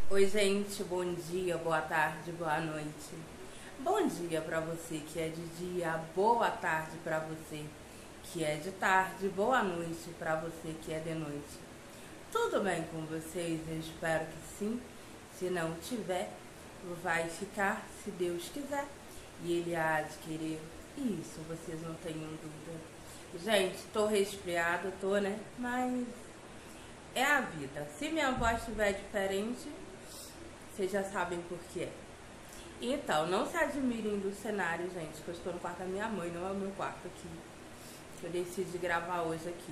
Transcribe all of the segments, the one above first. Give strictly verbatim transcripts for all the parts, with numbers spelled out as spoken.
Oi, gente, bom dia, boa tarde, boa noite. Bom dia pra você que é de dia, boa tarde pra você que é de tarde, boa noite pra você que é de noite. Tudo bem com vocês? Eu espero que sim. Se não tiver, vai ficar se Deus quiser. E Ele há de querer. Isso, vocês não tenham dúvida. Gente, tô resfriada, tô, né? Mas é a vida. Se minha voz estiver diferente, vocês já sabem por quê. Então, não se admirem do cenário, gente, que eu estou no quarto da minha mãe, não é o meu quarto aqui. Que eu decidi gravar hoje aqui.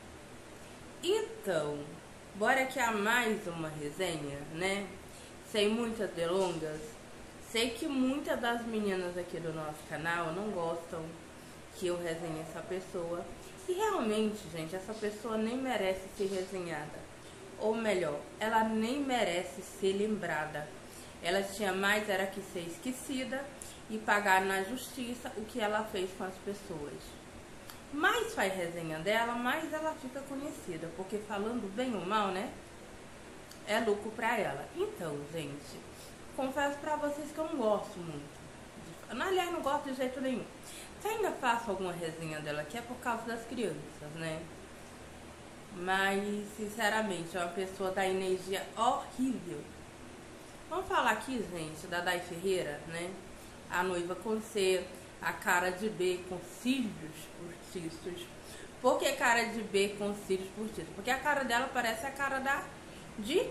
Então, bora aqui a mais uma resenha, né? Sem muitas delongas. Sei que muitas das meninas aqui do nosso canal não gostam que eu resenhe essa pessoa. E realmente, gente, essa pessoa nem merece ser resenhada. Ou melhor, ela nem merece ser lembrada. Ela tinha mais era que ser esquecida e pagar na justiça o que ela fez com as pessoas. Mais faz resenha dela, mais ela fica conhecida. Porque falando bem ou mal, né? É lucro pra ela. Então, gente, confesso pra vocês que eu não gosto muito. De... Aliás, não gosto de jeito nenhum. Se ainda faço alguma resenha dela aqui é por causa das crianças, né? Mas, sinceramente, é uma pessoa da energia horrível. Vamos falar aqui, gente, da Day Ferreira, né? A noiva com C, a cara de B com cílios postiços. Por que cara de B com cílios postiços? Porque a cara dela parece a cara da de,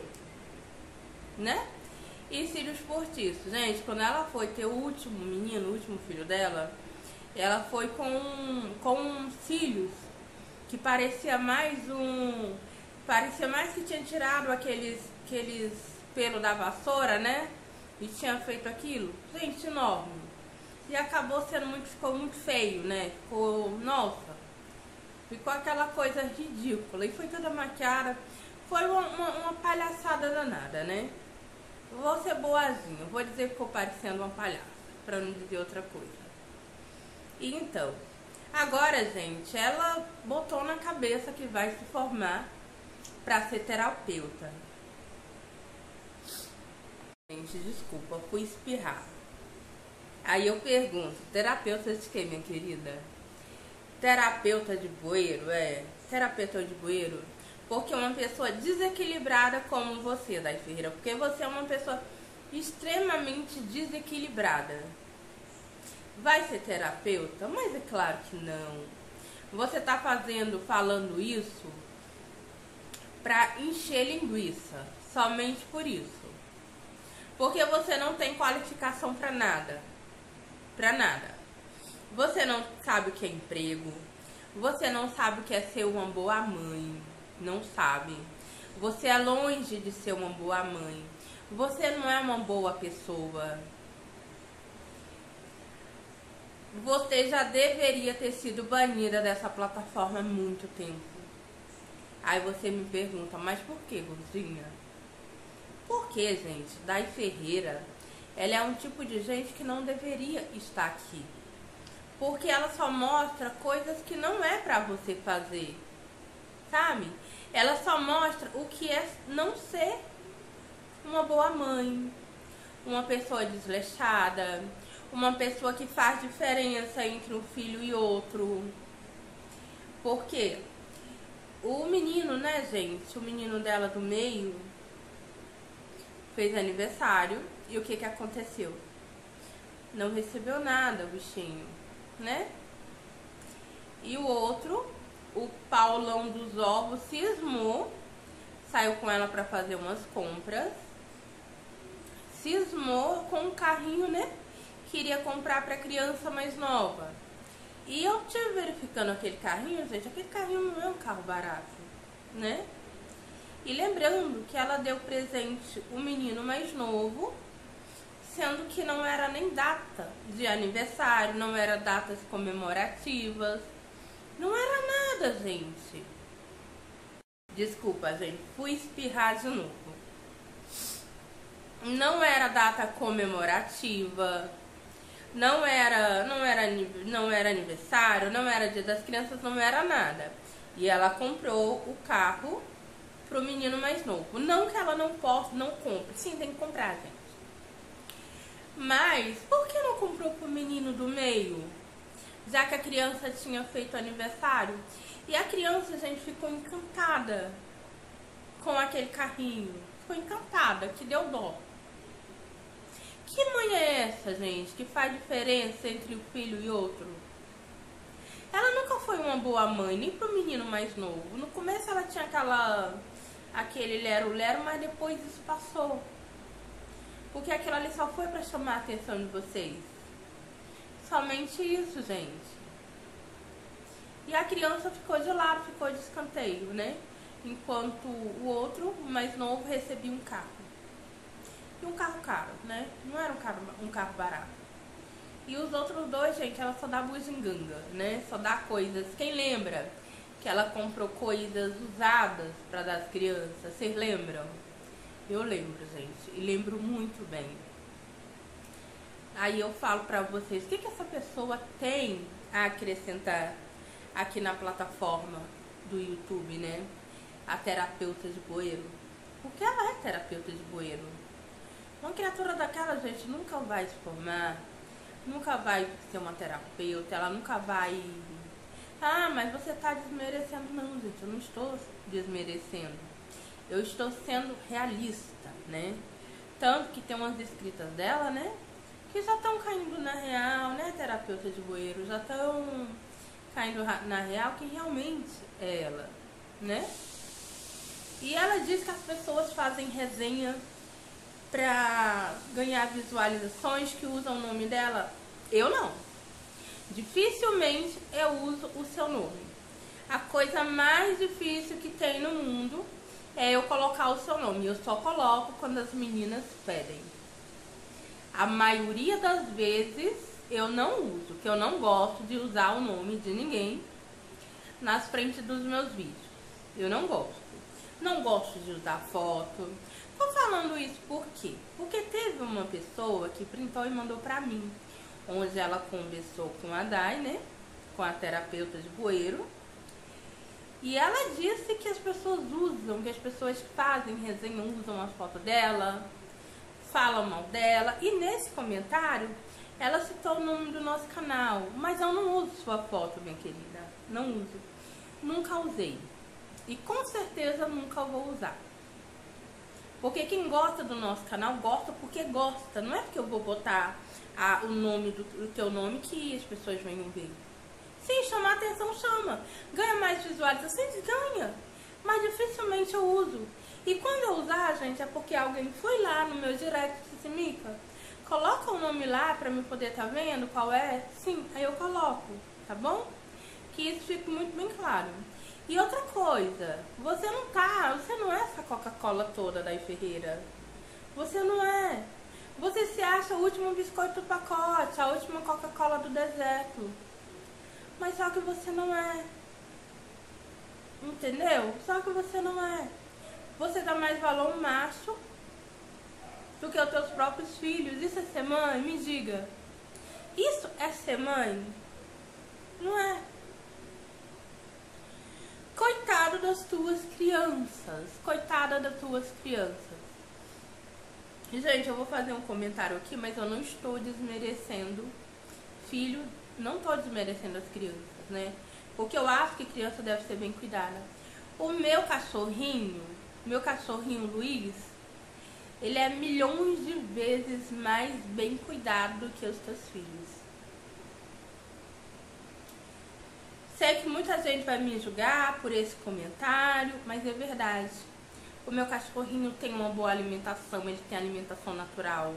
né? E cílios postiços. Gente, quando ela foi ter o último menino, o último filho dela, ela foi com, com cílios que parecia mais um... Parecia mais que tinha tirado aqueles, aqueles pelos da vassoura, né? E tinha feito aquilo. Gente, enorme. E acabou sendo muito... Ficou muito feio, né? Ficou... Nossa. Ficou aquela coisa ridícula. E foi toda maquiada. Foi uma, uma, uma palhaçada danada, né? Vou ser boazinha. Vou dizer que ficou parecendo uma palhaça. Pra não dizer outra coisa. E então... Agora, gente, ela botou na cabeça que vai se formar para ser terapeuta. Gente, desculpa, fui espirrar. Aí eu pergunto, terapeuta de quê, minha querida? Terapeuta de bueiro, é? Terapeuta de bueiro? Porque uma pessoa desequilibrada como você, Day Ferreira. Porque você é uma pessoa extremamente desequilibrada. Vai ser terapeuta? Mas é claro que não. Você tá fazendo, falando isso pra encher linguiça. Somente por isso. Porque você não tem qualificação pra nada. Pra nada. Você não sabe o que é emprego. Você não sabe o que é ser uma boa mãe. Não sabe. Você é longe de ser uma boa mãe. Você não é uma boa pessoa. Você já deveria ter sido banida dessa plataforma há muito tempo. Aí você me pergunta, mas por que, Rosinha? Porque, gente, Day Ferreira, ela é um tipo de gente que não deveria estar aqui. Porque ela só mostra coisas que não é pra você fazer. Sabe? Ela só mostra o que é não ser uma boa mãe, uma pessoa desleixada, uma pessoa que faz diferença entre um filho e outro. Por quê? O menino, né, gente? O menino dela do meio fez aniversário. E o que que aconteceu? Não recebeu nada o bichinho, né? E o outro, o Paulão dos ovos, cismou. Saiu com ela pra fazer umas compras. Cismou com um carrinho, né? Queria comprar para criança mais nova. E eu tive verificando aquele carrinho, gente, aquele carrinho não é um carro barato, né? E lembrando que ela deu presente o menino mais novo, sendo que não era nem data de aniversário, não era datas comemorativas, não era nada, gente. Desculpa, gente, fui espirrar de novo. Não era data comemorativa. Não era, não era, não era aniversário, não era dia das crianças, não era nada. E ela comprou o carro pro menino mais novo. Não que ela não possa, não compre. Sim, tem que comprar, gente. Mas, por que não comprou pro menino do meio? Já que a criança tinha feito aniversário. E a criança, gente, ficou encantada com aquele carrinho. Ficou encantada, que deu dó. Que mãe é essa, gente, que faz diferença entre um filho e outro? Ela nunca foi uma boa mãe, nem pro menino mais novo. No começo ela tinha aquela, aquele lero-lero, mas depois isso passou. Porque aquilo ali só foi pra chamar a atenção de vocês. Somente isso, gente. E a criança ficou de lado, ficou de escanteio, né? Enquanto o outro, o mais novo, recebia um carro. E um carro caro, né? Não era um carro, um carro barato. E os outros dois, gente, ela só dá bugiganga, né? Só dá coisas. Quem lembra que ela comprou coisas usadas para dar às crianças? Vocês lembram? Eu lembro, gente. E lembro muito bem. Aí eu falo pra vocês, o que, que essa pessoa tem a acrescentar aqui na plataforma do YouTube, né? A terapeuta de bueiro. Porque ela é terapeuta de bueiro. Uma criatura daquela, gente, nunca vai se formar, nunca vai ser uma terapeuta, ela nunca vai... Ah, mas você tá desmerecendo. Não, gente, eu não estou desmerecendo. Eu estou sendo realista, né? Tanto que tem umas escritas dela, né? Que já estão caindo na real, né, terapeuta de bueiro? Já estão caindo na real que realmente é ela, né? E ela diz que as pessoas fazem resenha pra ganhar visualizações, que usam o nome dela. Eu não. Dificilmente eu uso o seu nome. A coisa mais difícil que tem no mundo é eu colocar o seu nome. Eu só coloco quando as meninas pedem. A maioria das vezes eu não uso, que eu não gosto de usar o nome de ninguém nas frentes dos meus vídeos. Eu não gosto. Não gosto de usar foto. Tô falando isso por quê? Porque teve uma pessoa que printou e mandou pra mim, onde ela conversou com a Dai, né? Com a terapeuta de bueiro. E ela disse que as pessoas usam, que as pessoas que fazem resenha usam as fotos dela, falam mal dela. E nesse comentário, ela citou o nome do nosso canal. Mas eu não uso sua foto, minha querida. Não uso. Nunca usei. E com certeza nunca vou usar. Porque quem gosta do nosso canal, gosta porque gosta. Não é porque eu vou botar a, o nome do, do teu nome que as pessoas venham ver. Sim, chamar atenção, chama. Ganha mais visualizações? Ganha. Mas dificilmente eu uso. E quando eu usar, gente, é porque alguém foi lá no meu direct e disse, Mica, coloca o nome lá pra eu poder estar tá vendo qual é. Sim, aí eu coloco, tá bom? Que isso fique muito bem claro. E outra coisa, você não tá, você não é essa Coca-Cola toda da Ferreira. Você não é. Você se acha o último biscoito do pacote, a última Coca-Cola do deserto. Mas só que você não é. Entendeu? Só que você não é. Você dá mais valor a um macho do que aos teus próprios filhos. Isso é ser mãe? Me diga. Isso é ser mãe? Não é. Coitado das tuas crianças. Coitada das tuas crianças. Gente, eu vou fazer um comentário aqui, mas eu não estou desmerecendo filho, não estou desmerecendo as crianças, né? Porque eu acho que criança deve ser bem cuidada. O meu cachorrinho, meu cachorrinho Luiz, ele é milhões de vezes mais bem cuidado do que os teus filhos. Sei que muita gente vai me julgar por esse comentário, mas é verdade. O meu cachorrinho tem uma boa alimentação, ele tem alimentação natural.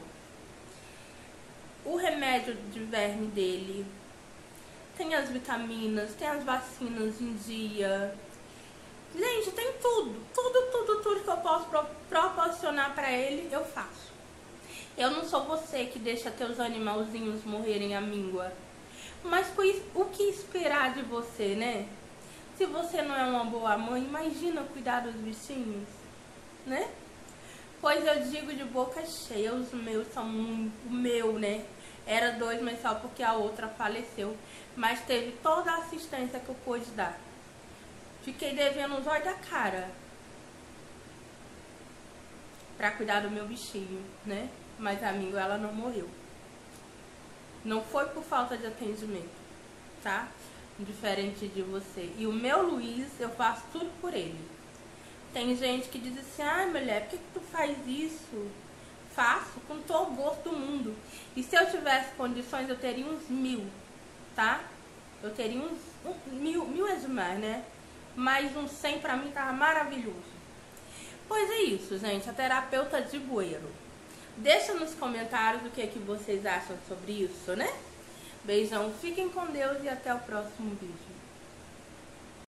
O remédio de verme dele, tem as vitaminas, tem as vacinas em dia. Gente, tem tudo, tudo, tudo, tudo que eu posso pro proporcionar pra ele, eu faço. Eu não sou você que deixa teus animalzinhos morrerem à míngua. Mas o que esperar de você, né? Se você não é uma boa mãe, imagina cuidar dos bichinhos, né? Pois eu digo de boca cheia, os meus são muito... O meu, né? Era dois, mas só porque a outra faleceu. Mas teve toda a assistência que eu pude dar. Fiquei devendo os olhos da cara. pra cuidar do meu bichinho, né? Mas, amigo, ela não morreu. Não foi por falta de atendimento, tá? Diferente de você. E o meu Luiz, eu faço tudo por ele. Tem gente que diz assim, ai, mulher, por que, que tu faz isso? Faço com todo o gosto do mundo. E se eu tivesse condições, eu teria uns mil, tá? Eu teria uns um, mil, mil é demais, né? Mas uns cem pra mim tava maravilhoso. Pois é isso, gente. A terapeuta de bueiro. Deixa nos comentários o que, é que vocês acham sobre isso, né? Beijão, fiquem com Deus e até o próximo vídeo.